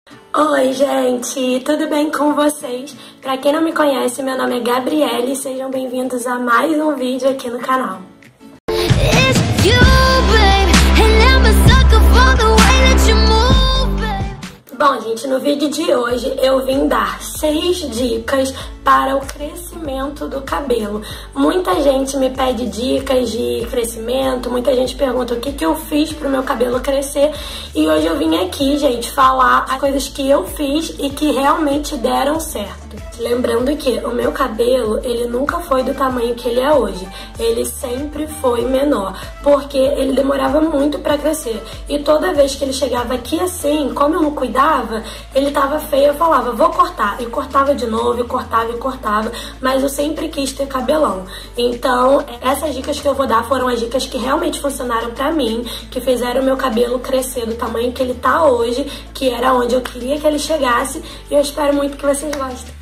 Oi, gente, tudo bem com vocês? Pra quem não me conhece, meu nome é Gabriele e sejam bem-vindos a mais um vídeo aqui no canal. Bom, gente, no vídeo de hoje eu vim dar 6 dicas para o crescimento do cabelo. Muita gente me pede dicas de crescimento, muita gente pergunta o que eu fiz pro meu cabelo crescer. E hoje eu vim aqui, gente, falar as coisas que eu fiz e que realmente deram certo. Lembrando que o meu cabelo, ele nunca foi do tamanho que ele é hoje. Ele sempre foi menor, porque ele demorava muito pra crescer. E toda vez que ele chegava aqui assim, como eu não cuidava, ele tava feio, eu falava, vou cortar. E cortava de novo, e cortava e cortava, mas eu sempre quis ter cabelão. Então, essas dicas que eu vou dar foram as dicas que realmente funcionaram pra mim, que fizeram o meu cabelo crescer do tamanho que ele tá hoje, que era onde eu queria que ele chegasse, e eu espero muito que vocês gostem.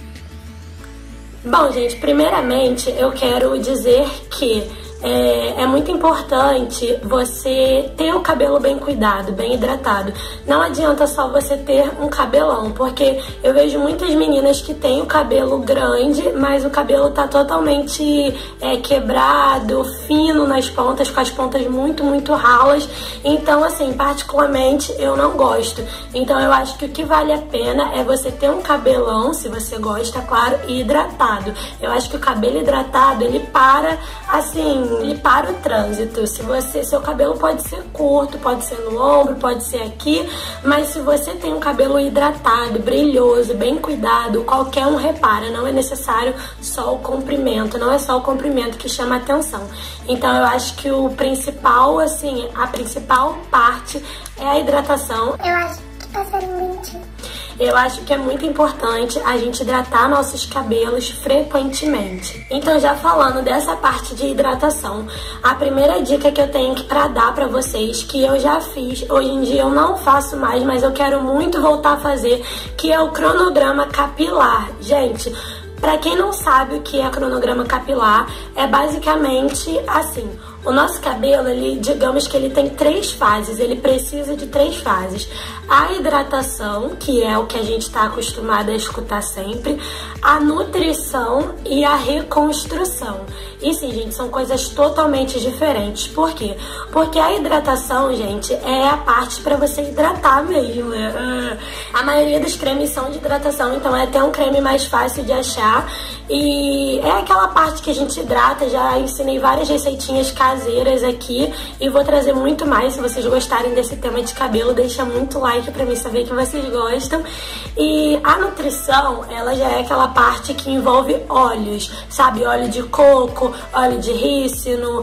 Bom, gente, primeiramente eu quero dizer que é muito importante você ter o cabelo bem cuidado, bem hidratado. Não adianta só você ter um cabelão, porque eu vejo muitas meninas que têm o cabelo grande, mas o cabelo tá totalmente quebrado, fino nas pontas, com as pontas muito ralas. Então, assim, particularmente eu não gosto. Então eu acho que o que vale a pena é você ter um cabelão, se você gosta, claro, e hidratado. Eu acho que o cabelo hidratado, ele para, assim, ele para o trânsito. Seu cabelo pode ser curto, pode ser no ombro, pode ser aqui, mas se você tem um cabelo hidratado, brilhoso, bem cuidado, qualquer um repara. Não é necessário só o comprimento, não é só o comprimento que chama atenção. Então eu acho que o principal, assim, a principal parte é a hidratação. Eu acho que passarinho mentiu. Eu acho que é muito importante a gente hidratar nossos cabelos frequentemente. Então, já falando dessa parte de hidratação, a primeira dica que eu tenho pra dar pra vocês, que eu já fiz, hoje em dia eu não faço mais, mas eu quero muito voltar a fazer, que é o cronograma capilar. Gente, pra quem não sabe o que é cronograma capilar, é basicamente assim. O nosso cabelo, ele, digamos que ele tem 3 fases, ele precisa de 3 fases. A hidratação, que é o que a gente está acostumado a escutar sempre, a nutrição e a reconstrução. E sim, gente, são coisas totalmente diferentes. Por quê? Porque a hidratação, gente, é a parte para você hidratar mesmo. A maioria dos cremes são de hidratação, então é até um creme mais fácil de achar. E é aquela parte que a gente hidrata, já ensinei várias receitinhas caseiras aqui e vou trazer muito mais. Se vocês gostarem desse tema de cabelo, deixa muito like pra mim saber que vocês gostam. E a nutrição, ela já é aquela parte que envolve óleos, sabe? Óleo de coco, óleo de rícino,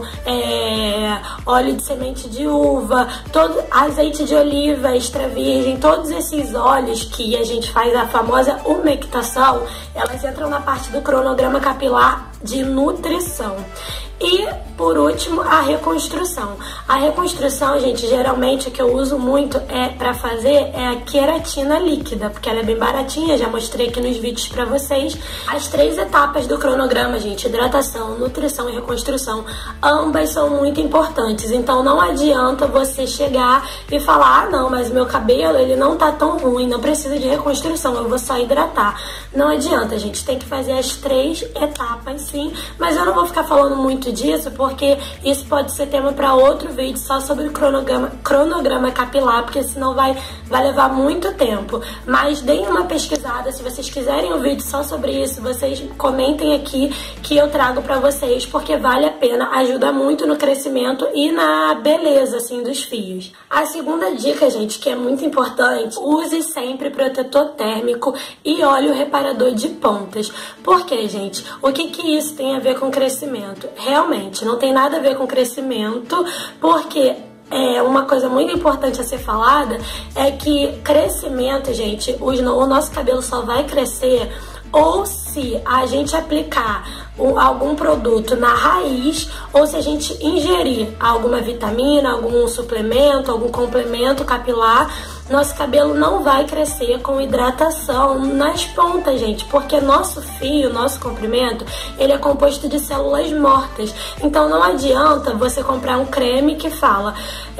óleo de semente de uva, azeite de oliva extra virgem, todos esses óleos que a gente faz a famosa umectação, elas entram na parte do cronograma capilar de nutrição. E, por último, a reconstrução. A reconstrução, gente, geralmente o que eu uso muito pra fazer é a queratina líquida, porque ela é bem baratinha, já mostrei aqui nos vídeos pra vocês. As 3 etapas do cronograma, gente, hidratação, nutrição e reconstrução, ambas são muito importantes. Então não adianta você chegar e falar, ah, não, mas meu cabelo, ele não tá tão ruim, não precisa de reconstrução, eu vou só hidratar. Não adianta, gente, tem que fazer as 3 etapas, sim, mas eu não vou ficar falando muito disso, porque isso pode ser tema para outro vídeo só sobre o cronograma capilar, porque senão vai levar muito tempo. Mas deem uma pesquisada, se vocês quiserem um vídeo só sobre isso, vocês comentem aqui que eu trago para vocês, porque vale a pena, ajuda muito no crescimento e na beleza, assim, dos fios. A segunda dica, gente, que é muito importante, use sempre protetor térmico e óleo reparador de pontas. Por quê, gente? O que isso tem a ver com crescimento? Realmente, não tem nada a ver com crescimento, porque uma coisa muito importante a ser falada é que crescimento, gente, o nosso cabelo só vai crescer ou se a gente aplicar algum produto na raiz ou se a gente ingerir alguma vitamina, algum suplemento, algum complemento capilar nosso cabelo não vai crescer com hidratação nas pontas, gente, porque nosso fio, nosso comprimento, ele é composto de células mortas. Então não adianta você comprar um creme que fala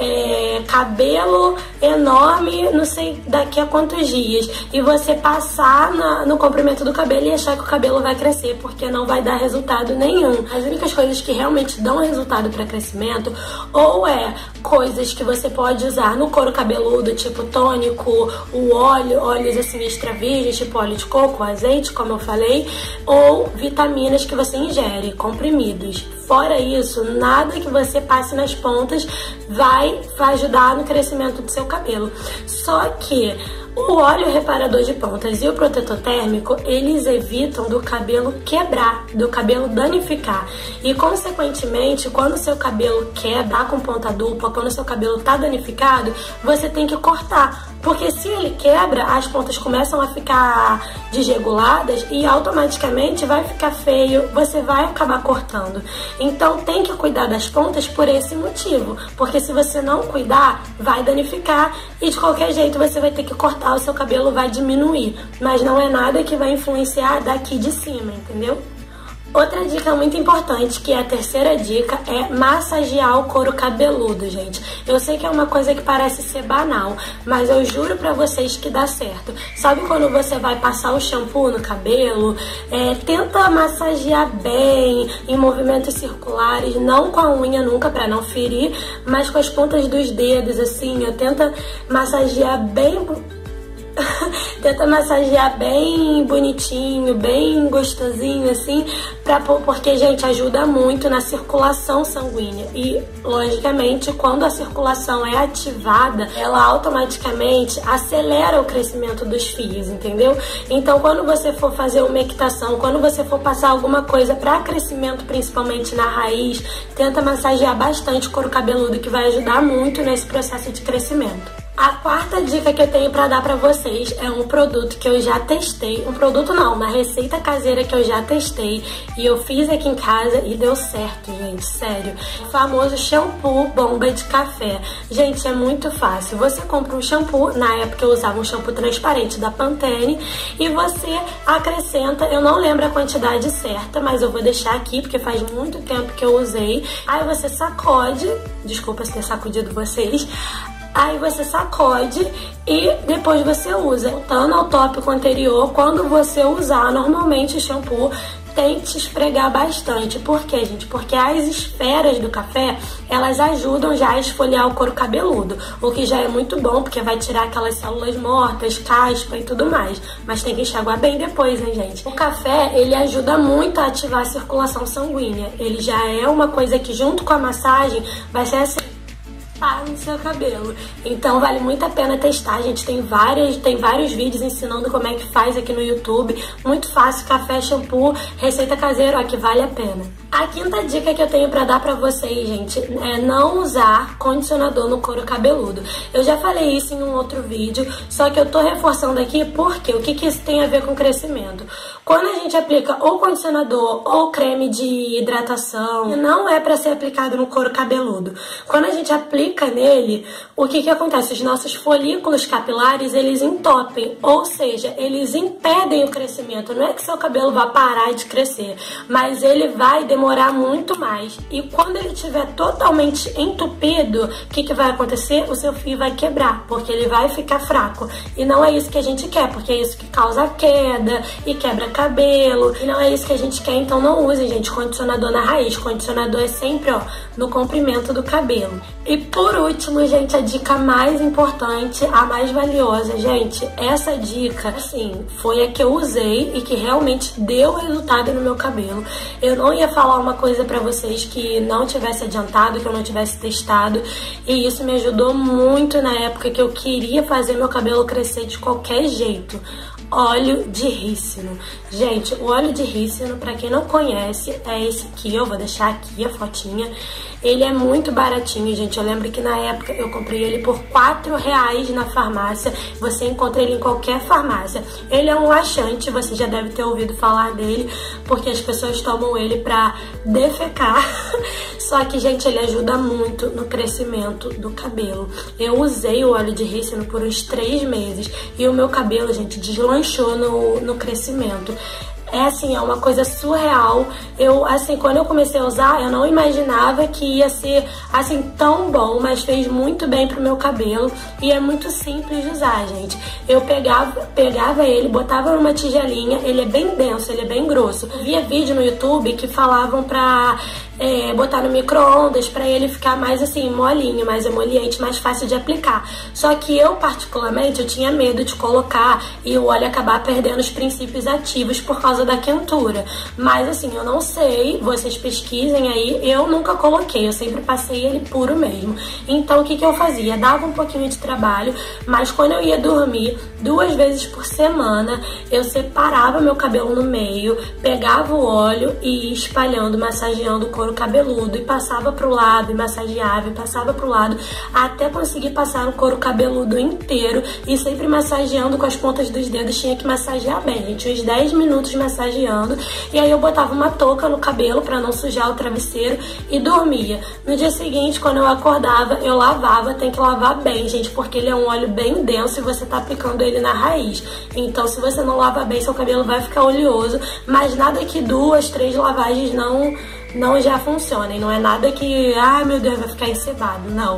cabelo enorme, não sei daqui a quantos dias, e você passar no comprimento do cabelo e achar que o cabelo vai crescer, porque não vai dar resultado nenhum. As únicas coisas que realmente dão resultado para crescimento ou coisas que você pode usar no couro cabeludo, tipo tônico, óleos assim extra virgens, tipo óleo de coco, azeite, como eu falei, ou vitaminas que você ingere, comprimidos. Fora isso, nada que você passe nas pontas vai ajudar no crescimento do seu cabelo. Só que o óleo reparador de pontas e o protetor térmico, eles evitam do cabelo quebrar, do cabelo danificar. E, consequentemente, quando o seu cabelo quebra com ponta dupla, quando o seu cabelo tá danificado, você tem que cortar. Porque se ele quebra, as pontas começam a ficar desreguladas e automaticamente vai ficar feio, você vai acabar cortando. Então tem que cuidar das pontas por esse motivo, porque se você não cuidar, vai danificar e de qualquer jeito você vai ter que cortar, o seu cabelo vai diminuir. Mas não é nada que vai influenciar daqui de cima, entendeu? Outra dica muito importante, que é a terceira dica, é massagear o couro cabeludo, gente. Eu sei que é uma coisa que parece ser banal, mas eu juro pra vocês que dá certo. Sabe quando você vai passar o shampoo no cabelo? Tenta massagear bem, em movimentos circulares, não com a unha nunca pra não ferir, mas com as pontas dos dedos, assim, tenta massagear bem... Tenta massagear bem bonitinho, bem gostosinho, assim, porque, gente, ajuda muito na circulação sanguínea. E, logicamente, quando a circulação é ativada, ela automaticamente acelera o crescimento dos fios, entendeu? Então, quando você for fazer uma equitação, quando você for passar alguma coisa para crescimento, principalmente na raiz, tenta massagear bastante o couro cabeludo, que vai ajudar muito nesse processo de crescimento. A quarta dica que eu tenho pra dar pra vocês é um produto que eu já testei. Um produto não, uma receita caseira que eu já testei e eu fiz aqui em casa e deu certo, gente, sério. O famoso shampoo bomba de café. Gente, é muito fácil. Você compra um shampoo, na época eu usava um shampoo transparente da Pantene, e você acrescenta, eu não lembro a quantidade certa, mas eu vou deixar aqui porque faz muito tempo que eu usei. Aí você sacode, desculpa se ter sacudido vocês. Aí você sacode e depois você usa. Voltando ao tópico anterior, quando você usar normalmente o shampoo, tente esfregar bastante. Por quê, gente? Porque as esferas do café, elas ajudam já a esfoliar o couro cabeludo, o que já é muito bom, porque vai tirar aquelas células mortas, caspa e tudo mais. Mas tem que enxaguar bem depois, hein, gente? O café, ele ajuda muito a ativar a circulação sanguínea. Ele já é uma coisa que, junto com a massagem, vai ser assim, no seu cabelo. Então vale muito a pena testar, gente. Tem vários vídeos ensinando como é que faz aqui no YouTube. Muito fácil, café, shampoo, receita caseira, ó, que vale a pena. A quinta dica que eu tenho pra dar pra vocês, gente, é não usar condicionador no couro cabeludo. Eu já falei isso em um outro vídeo, só que eu tô reforçando aqui porque o que isso tem a ver com crescimento? Quando a gente aplica ou condicionador ou creme de hidratação, não é pra ser aplicado no couro cabeludo. Quando a gente aplica nele, o que acontece? Os nossos folículos capilares, eles entopem, ou seja, eles impedem o crescimento. Não é que seu cabelo vai parar de crescer, mas ele vai demorar muito mais. E quando ele estiver totalmente entupido, o que vai acontecer? O seu fio vai quebrar, porque ele vai ficar fraco. E não é isso que a gente quer, porque é isso que causa queda e quebra cabelo. E não é isso que a gente quer, então não use, gente, condicionador na raiz. Condicionador é sempre, ó, no comprimento do cabelo. E por último, gente, a dica mais importante, a mais valiosa, gente, essa dica, assim, foi a que eu usei e que realmente deu resultado no meu cabelo. Eu não ia falar uma coisa pra vocês que não tivesse adiantado, que eu não tivesse testado, e isso me ajudou muito na época que eu queria fazer meu cabelo crescer de qualquer jeito. Óleo de rícino. Gente, o óleo de rícino, pra quem não conhece, é esse aqui, eu vou deixar aqui a fotinha. Ele é muito baratinho, gente, gente. Eu lembro que na época eu comprei ele por R$4 na farmácia. Você encontra ele em qualquer farmácia. Ele é um laxante, você já deve ter ouvido falar dele, porque as pessoas tomam ele pra defecar. Só que, gente, ele ajuda muito no crescimento do cabelo. Eu usei o óleo de rícino por uns 3 meses e o meu cabelo, gente, deslanchou no crescimento. É assim, é uma coisa surreal. Quando eu comecei a usar, eu não imaginava que ia ser assim tão bom, mas fez muito bem pro meu cabelo e é muito simples de usar, gente. Eu pegava ele, botava numa tigelinha, ele é bem denso, ele é bem grosso. Eu via vídeo no YouTube que falavam pra botar no micro-ondas pra ele ficar mais assim, molinho, mais emoliente, mais fácil de aplicar. Só que eu, particularmente, eu tinha medo de colocar e o óleo acabar perdendo os princípios ativos por causa da quentura. Mas assim, eu não sei, vocês pesquisem aí, eu nunca coloquei, eu sempre passei ele puro mesmo. Então o que eu fazia? Dava um pouquinho de trabalho, mas quando eu ia dormir, 2 vezes por semana, eu separava meu cabelo no meio, pegava o óleo e ia espalhando, massageando o couro cabeludo e passava pro lado e massageava e passava pro lado até conseguir passar no couro cabeludo inteiro e sempre massageando com as pontas dos dedos. Tinha que massagear bem, gente, uns 10 minutos massageando, e aí eu botava uma touca no cabelo pra não sujar o travesseiro e dormia. No dia seguinte, quando eu acordava, eu lavava. Tem que lavar bem, gente, porque ele é um óleo bem denso e você tá aplicando ele na raiz. Então, se você não lava bem, seu cabelo vai ficar oleoso, mas nada que 2, 3 lavagens não já funcionem. Não é nada que, ai meu Deus, vai ficar encebado, não.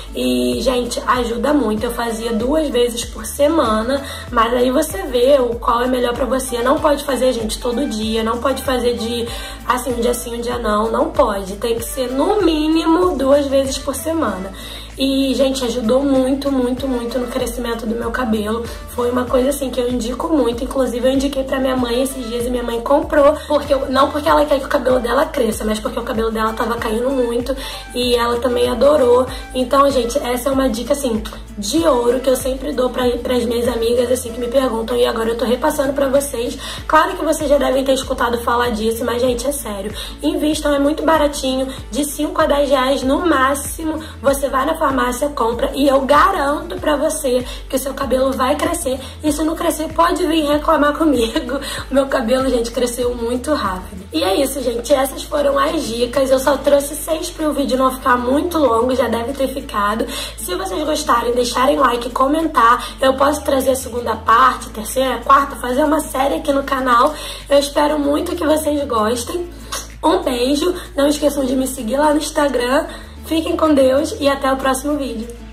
E, gente, ajuda muito. Eu fazia 2 vezes por semana, mas aí você vê qual é melhor pra você. Não pode fazer, gente, todo dia, não pode fazer de assim, um dia sim, um dia não pode. Tem que ser no mínimo 2 vezes por semana. E, gente, ajudou muito, muito, muito no crescimento do meu cabelo. Foi uma coisa assim que eu indico muito. Inclusive eu indiquei pra minha mãe esses dias e minha mãe comprou, não porque ela quer que o cabelo dela cresça, mas porque o cabelo dela tava caindo muito e ela também adorou. Então, gente, essa é uma dica assim de ouro que eu sempre dou pras minhas amigas assim que me perguntam, e agora eu tô repassando pra vocês. Claro que vocês já devem ter escutado falar disso, mas, gente, é sério, invistam, é muito baratinho, de 5 a 10 reais no máximo. Você vai na farmácia, compra, e eu garanto pra você que o seu cabelo vai crescer. E se não crescer, pode vir reclamar comigo. O meu cabelo, gente, cresceu muito rápido. E é isso, gente, essas foram as dicas. Eu só trouxe 6 para o vídeo não ficar muito longo, já deve ter ficado. Se vocês gostarem, deixarem like, comentar, eu posso trazer a segunda parte, terceira, quarta, fazer uma série aqui no canal. Eu espero muito que vocês gostem. Um beijo, não esqueçam de me seguir lá no Instagram. Fiquem com Deus e até o próximo vídeo.